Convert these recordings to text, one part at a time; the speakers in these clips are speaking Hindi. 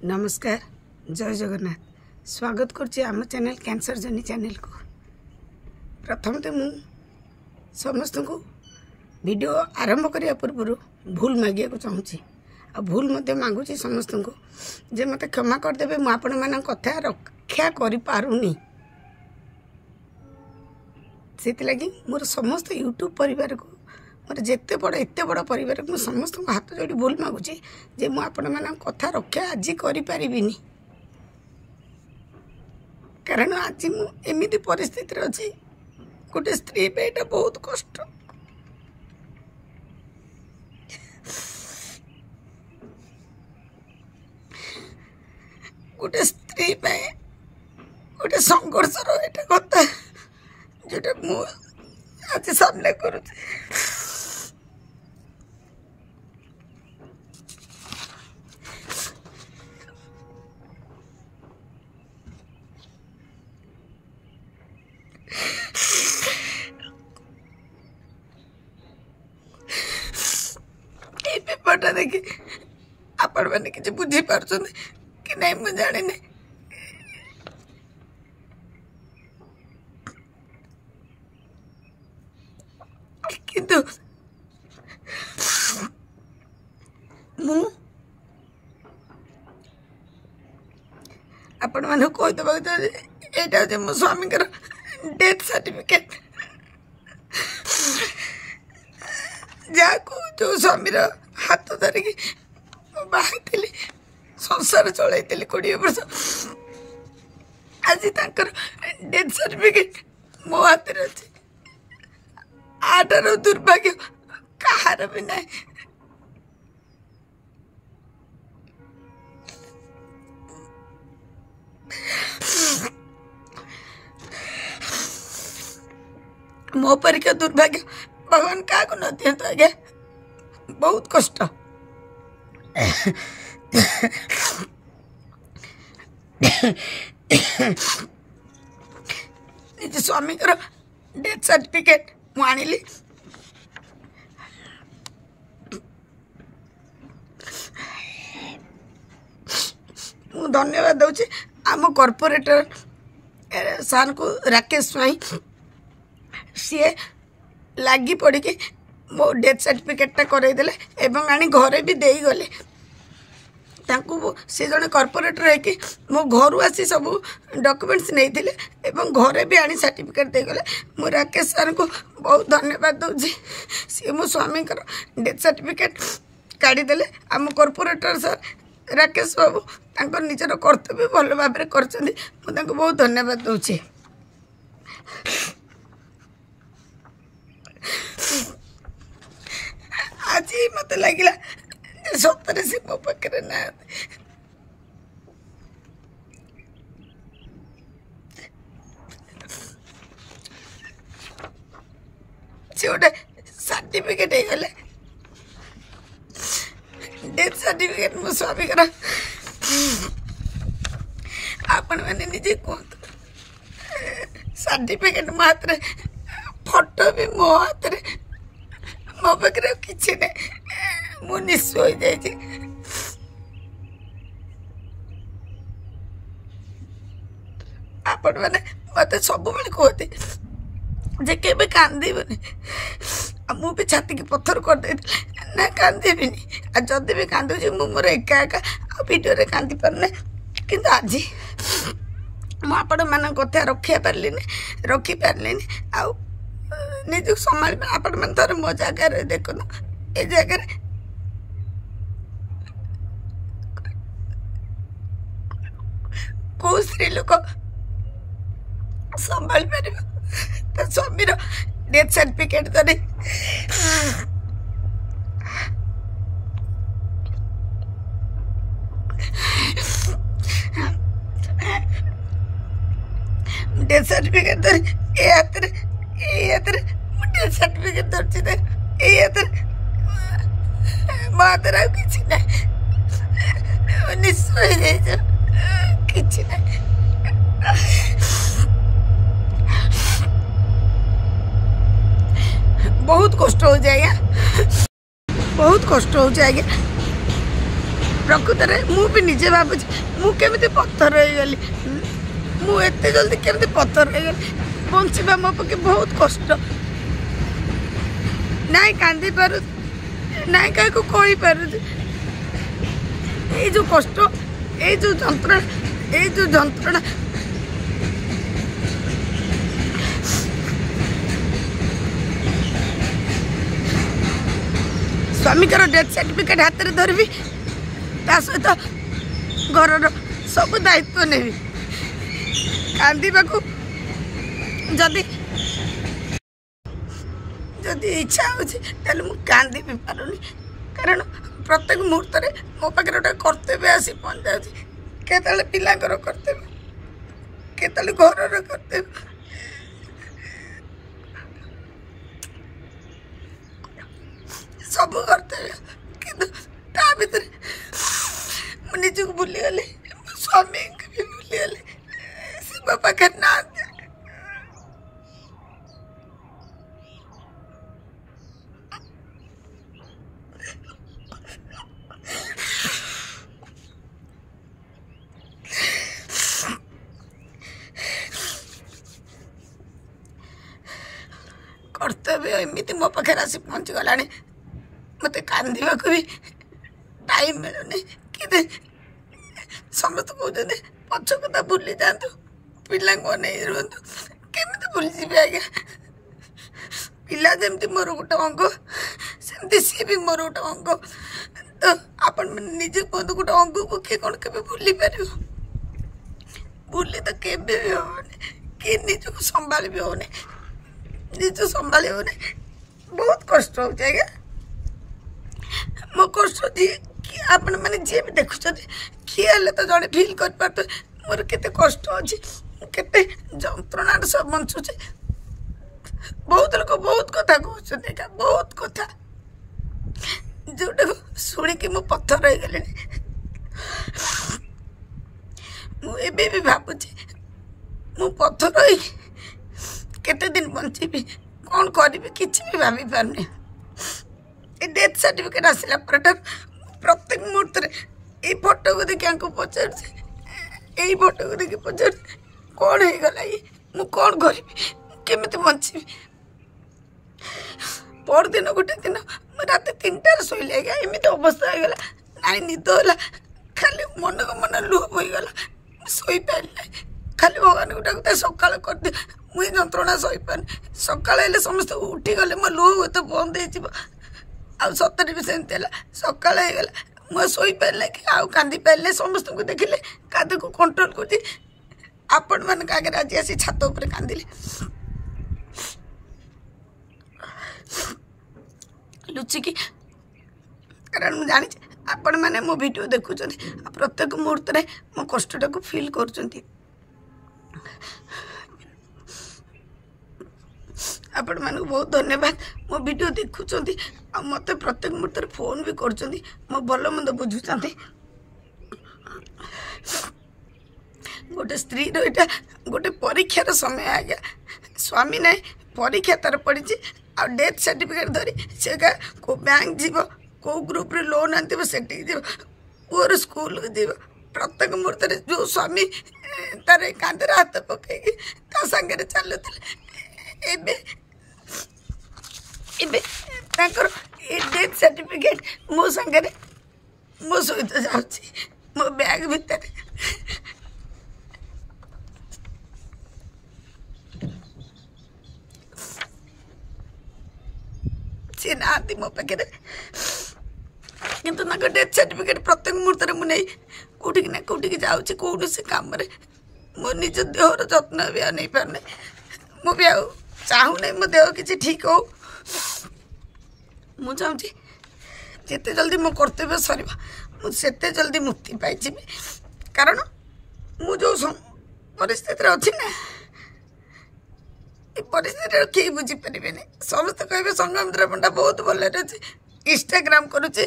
नमस्कार, जय जगन्नाथ। स्वागत करछि आम चैनल कैंसर जर्नी चैनल को। प्रथम तो मु समस्त को वीडियो आरंभ करने पूर्व भूल मागे को चाहूँगी आ भूल मते मागुची समस्त को जे मते क्षमा करदेवे। मु आपण मान कथा रक्षा करि पारुनी, सेति लगी मोर समस्त यूट्यूब परिवार को मोर जेते बड़ एते बड़ परिवार को समस्त हाथ जोड़ी भूल मागुची जे मु आपण मान कथा रक्षा आज करि पारिबिनी। कारण आज मु एमिति परिस्थिति रे अछि, गोटे स्त्री पे एटा बहुत कष्ट। गोटे स्त्री पे गोटे संघर्ष रो एटा कथा जोटा मु आज सामने करूछि। पेपरटा देखी आपण मैंने किसी बुझी पार्छन कि नहीं मुझे जाने नहीं। किंतु मु आपण माने कोई तो बात एटा जे मो स्वामी कर डेथ सर्टिफिकेट जाको जो स्वामी हाथ धरिकी बाहर संसार चलती 20 वर्ष। आज डेथ सर्टिफिकेट मो हाथ में अच्छे। आटार दुर्भाग्य कहार भी ना। मो परिका दुर्भाग्य भगवान क्या न दियंतु आज्ञा। बहुत कष्ट। निज स्वामी डेथ सर्टिफिकेट मु आनिली। मु धन्यवाद दूची आम कॉर्पोरेटर सार को राकेश स्वाई। सी लगी पड़ी मो डेथ सर्टिफिकेटा करईदेले एवं आनी घरे भी दे गले। सी जड़े कॉर्पोरेटर है कि मो घर आसी सब डॉक्यूमेंट्स नहीं थिले एवं घरे भी आनी सर्टिफिकेट दे गले। मो राकेश सर को बहुत धन्यवाद दूची। सी मो स्वामी डेथ सर्टिफिकेट काढ़ी देले। आम कॉर्पोरेटर सर राकेश बाबू तांकर निजर कर्तव्य भल भाव करछन्ती। मो तांको बहुत धन्यवाद दूची। आज मत लगिला सतरे से मो पाखे ना से गोटे सर्टिफिकेट गले। डेथ सर्टिफिकेट मो स्वामी कर आपण मैंने निजे कहतु सर्टिफिकेट मो हाथ रे फोटो भी मो हाथ रे मो पाखे किसी ना मु निस्व हो जाए। आपण मैंने मत सब बेले कहते जे केबे कांदीबनी। मु भी छाती की पत्थर कर दे ना कांदीबिनी। आ जदि भी कांदुची मु मोर एका एका वीडियो रे कांदी पारने। किंतु आज मु आपण मान कथा रखिया पारलिनी रखी पारलिनी। आ निज संभाल आपण मन थोड़े मो जगह देखो ए जगह को स्त्री लोक संभाल पार स्वामी डेथ सर्टिफिकेट धरी डेथ सर्टिफिकेट धरी ए हाथ डेथ सर्टिफिकेट धरती मात्र किसी ना निश्चय किसी ना। बहुत कष्ट हो जाएगा, बहुत कष्ट हो जाएगा। प्रकृत में मु भी निजे भावुँ मुझे पत्थर हो गली मुझे जल्दी केमती पत्थर हो गली बंचा मो पक्षे बहुत कष्ट ना कांदी पार ना क्या कही पार जो कष्ट ये जो जंत्रणा स्वामीकर डेथ सर्टिफिकेट हाथ में धरबी ता सहित घर सब दायित्व नेबी कांदीबाकू जदि जदि इच्छा होची ताले मु कांदी भी पारुनी कारण प्रत्येक मुहूर्त में मो पाखे गोटे कर्तव्य आसी पहुँच जाऊँगी केतले पिलांकर कर्तव्य केतले घर कर्तव्य सब कर्तव्य किंतु ता भीतर निजी को भूली गली स्वामी भी भूली गली से मो पाखे ना कर्तव्य एमती मो पाखे आसी पहुँची गला मत कांदा भी टाइम मिलूनी कि समस्त कहते पछ कथा भूली जातु पिला नहीं रुहतु केमी भूली जी आज्ञा पिला जमी मोर गोटे अंग सेमती सी भी मोर गोटे अंग तो आपण निजे कहतु गोटे अंग को किए कौन के भूली पार भूली तो के भी होनी कि निजक संभाल भी होनी निज संभाल होनी बहुत कष्ट हो आज्ञा मो कष्ट जी आपण मैंने जी भी देखुं किए तो जड़े फिल कर पार मोर केते कष्ट अच्छी केते जंत्रणा सब बंचुचे बहुत लोग बहुत कथा कहते बहुत कथा जोटा को शुणिकी मो पत्थर रही गले मुझे भी भावुची मु पत्थर रही केते दिन बंची कौन करी किसी भी भाभी पारनी डेथ सर्टिफिकेट आसला प्रत्येक मुहूर्त ये फोटो को देखिए पचार फोटो को देखिए पचार कौन हो गला ये मु कौन करी केमी बची पर दिन गोटे दिन रात 3टार शोले आज्ञा एमती अवस्था हो गला ना निद है खाली मन को मन लुह बोगला शोई पार खाली भगवान को डाक सकाल कर दे मुझे जंत्रणा सही पारे सकाल समस्त उठीगले मो लुह तो बंद हो सतरे भी सेमती है सकाल हो मो शोई पारे कि आउ कांदी पारे समस्त को देखिले काद को कंट्रोल कर आपण मान आगे आज आसी छात उपर कांदिले लुचिकी कारण मुझे जानी आपण मैंने मो वीडियो देखुं प्रत्येक मुहूर्त में मो कष्टा को फिल कर आपण मानक बहुत धन्यवाद मो वीडियो देखुं मत प्रत्येक मुहूर्त फोन भी कर मो भल मंद बुझुं गोटे स्त्री रहा गोटे परीक्षार समय आज्ञा स्वामी ना परीक्षा तार पड़ी आ डेथ सर्टिफिकेट धरी से को बैंक जीव को ग्रुप रे लोन आनती से पुअर स्कूल जीव प्रत्येक मुहूर्त जो स्वामी तार कांधे हाथ पकई सागर चलुले डेथ सर्टिफिकेट मो सागर मो सहित जाऊँगी मो बैग भितर सी ना मो पाखे किंतु डेथ सर्टिफिकेट प्रत्येक मुहूर्त में मुझे कौटिक ना कौटिक जाऊँगी कौन से कम मो निज देहर जत्न भी नहीं पारने मुझे चाहू नहीं मो देह किसी ठीक हो मु चाहूँगी जिते जल्दी मो कर्तव्य सर मुझे जल्दी मुक्ति पाई कारण मु जो परिस्थिति अच्छी ना ये परिस्थिति किए बुझीपारे समस्त कहे संगमित्रा पंडा बहुत भल इंस्टाग्राम करुचे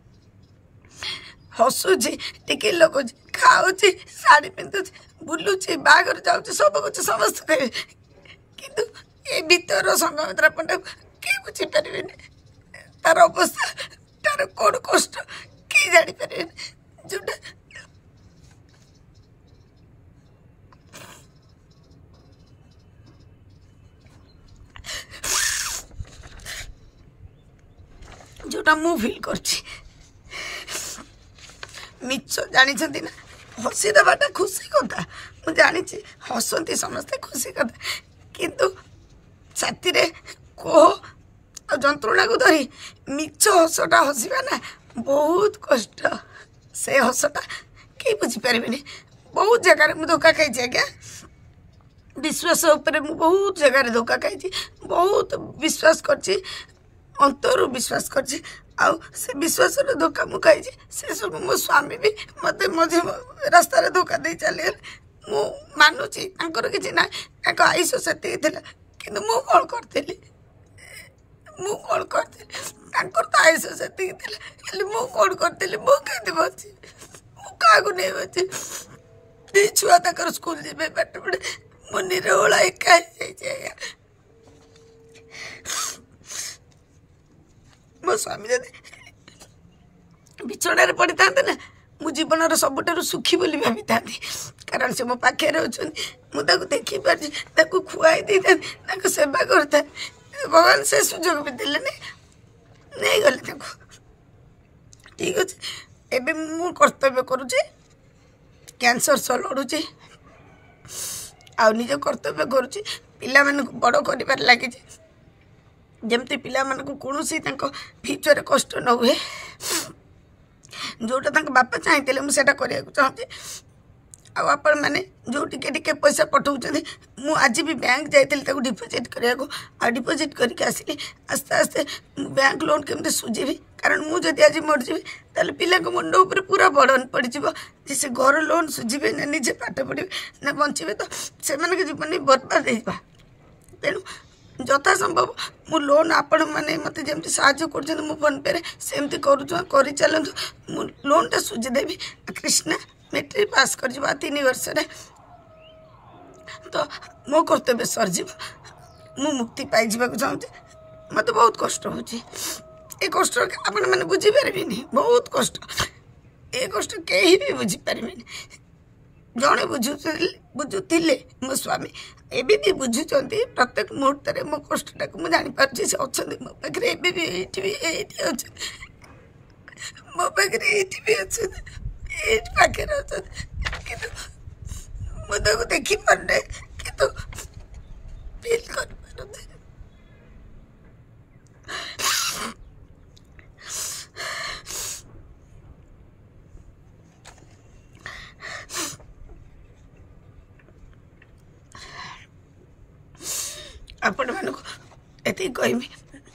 हसुची टिके लगुच खाऊची शाढ़ी पिंधुची बुलुची बाहर जाऊँगी सब कुछ समस्त कहे किंतु ये भीतर संगमित्रा पंडा किए बुझीपारे तार अवस्था तार कौन कष्ट किए जापर जोटा जोटा मु फिल करछि मिछ जानी ना हसी देवाटा खुशी कथा मुझे जानी हसती समस्ते खुशी कथा किंतु छाती कोह जंत्रणा को धरी मिछ हसटा हसवा ना बहुत कष्ट से हसटा कई बुझीपारे बहुत जगार मुझे धोखा खाई आज्ञा विश्वास उपरे मु बहुत जगार धोखा खाई बहुत विश्वास करछि अंतरु विश्वास करछि आउ से विश्वास धोखा मु खाई से सब मो स्वामी भी मत मझे रास्ता धोखा दे चले मु मानुची कि ना आयुष से कि मु कौन करी मु कौन करी तो आयुष से मु कौन करी मुझे बची क्या नहीं बची छुआ तक स्कूल जी पाठ पढ़े मुनि ओला एका मो स्वामी जब बिछड़े पड़ी था ना मु जीवन सबुठ सुखी बोली भावी था कारण से मो पाखे मुझे देखी पार्टी खुआई दे था सेवा करता भगवान से सुजोग भी देले नहीं गले ठीक अच्छे एबे मु कर्तव्य करुचे कैंसर सह लड़ुचे आ निज कर्तव्य करुचे पिला मानक बड़ कर लगी जमती पिला मानक कौन फ्यूचर कष्ट न हुए जोटा बापा चाहिए मुझे करने चाहूँगी आपण मैंने जो टिके पैसा पठाऊँ मु आज भी बैंक जाइए डिपोजिट करने डिपोजिट करके आसिली आस्ते आस्ते बैंक लोन केमती सुझी कारण मुझे आज मरजी ताल पिला मुंड उपर पूरा बर्डन पड़ से घर लोन सुझे ना निजे पाठ पढ़े ना बचे तो से जीवन बर्बाद हो तेणु यथा संभव मु लोन आपण मैंने मत जमी साहय कर फोन पे सेमती कर चलतु मु लोनटा सुझीदेवी कृष्णा मेट्रिक पास कर 3 वर्ष तो मो कर्तव्य सरजी मु मुक्ति पाई चाहूँगी मत बहुत कष्ट हो कष्ट आपण मैंने बुझीपारे बहुत कष्ट ए कष्ट कहीं भी बुझीपारे जड़े बुझुले मो स्वामी एबी भी बुझुंट प्रत्येक मुहूर्त में मो कष्टा को मुझे जापारे से अच्छा मो पाखे अच्छा मो पाखे भी अच्छा पाखे अच्छा कि मुझे देखी पारे कि फिल कर आपण मानक एति कहमी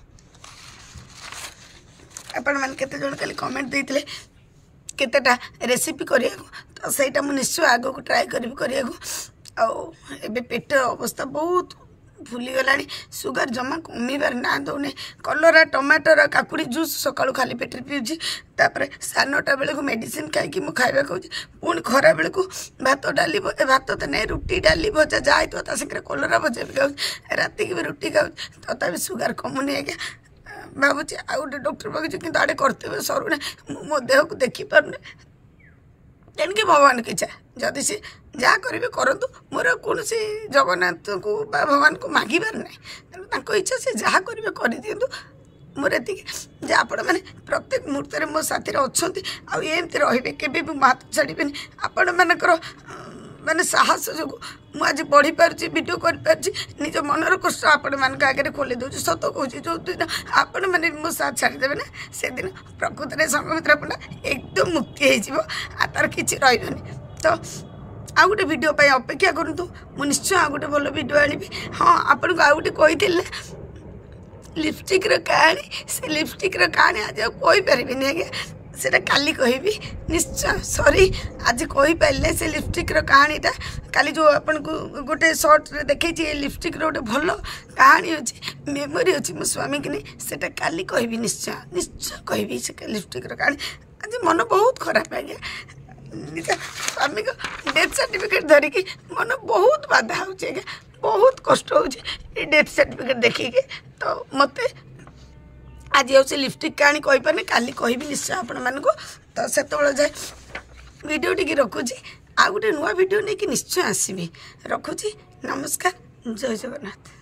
आपण मान केते जण खाली कमेंट देइतले केतेटा रेसिपी करिया तो सेटा मु निश्चय आगो को ट्राई करिया एबे पेट अवस्था बहुत फुली गलानी सुगर जमा कमीबार ना दौने कलरा टमाटर काकुड़ी जूस सकाळु खाली पेट पीउछि तापर 9:30 बेले को मेडिसिन खाई मु खाइबा कहूँ पुणी खरा बेले को भात डाली भात तो नहीं रुटी डाली भजा जाए तो संगे कलरा भजा भी खाऊ राति की भी रुटी खाऊ तथा भी सुगर कमुनी आज्ञा भावुँ आ गए डॉक्टर पाखे कि आड़े कर्तव्य सरुना मो देह को देखी पारे तेणुक भगवान की इच्छा जदि सी जहाँ करेंगे करतु मोर कौन जगन्नाथ को भगवान को मागिबार ना तेणु इच्छा से जहाँ करेंगे कर दिंतु मोर ये आपण मैंने प्रत्येक मुहूर्त में मो साथी अच्छा आमती रे केवे भी हाथ छाड़बे आपण मानकर माने साहस जो मुझे बढ़ी पार्टी वीडियो कर निज मनर कष्ट आपण मान आगे खोली दूसरी सत कहूँ जो दिन आपण मैंने मो साथ छाड़देवे ना से दिन प्रकृत में संगमित्र अपना एकदम मुक्ति हो तार कि रही तो आ गोटे वीडियो अपेक्षा करूँ मु निश्चय आ गोटे भल वीडियो आनी हाँ आपन को आ गोटे कही लिपस्टिक कहानी से लिपस्टिक कहानी आज कहीपरि आज्ञा से काली कहबी निश्चय सॉरी आज कही पारे से लिपस्टिक कहानीटा काली जो अपन को गोटे सर्ट देखी लिपस्टिक गोटे भल कहानी अच्छी मेमोरी अच्छी मो स्वामी की नहीं से काली कहबी निश्चय निश्चय कहबी से लिपस्टिक कहानी आज मन बहुत खराब आ गया स्वामी को डेथ सर्टिफिकेट धरिकी मन बहुत बाधा हो बहुत कष्ट हो डेथ सर्टिफिकेट देखिके तो मत आज हूँ लिपस्टिक कहानी कहीपर काली कहबी निश्चय आपण मानक तो से जाए वीडियो टी रखुची आ गोटे नुआ वीडियो नहीं कि निश्चय आसबि रखुची नमस्कार जय जगन्नाथ।